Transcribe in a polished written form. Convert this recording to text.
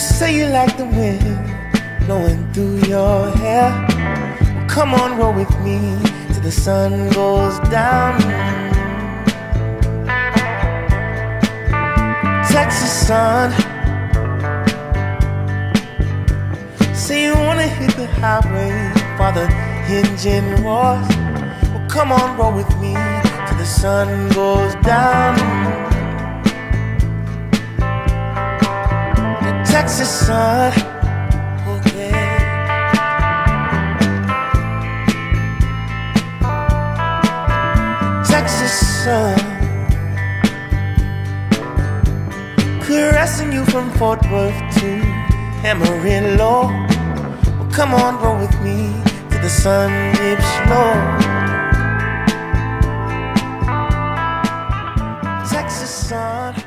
say you like the wind blowing through your hair. Well, come on, roll with me till the sun goes down. Texas sun, say you wanna hit the highway while the engine roars. Well, come on, roll with me till the sun goes down. The Texas sun, oh yeah. Texas sun, caressing you from Fort Worth to Amarillo. Well, come on, roll with me till the sun dips low. Texas sun.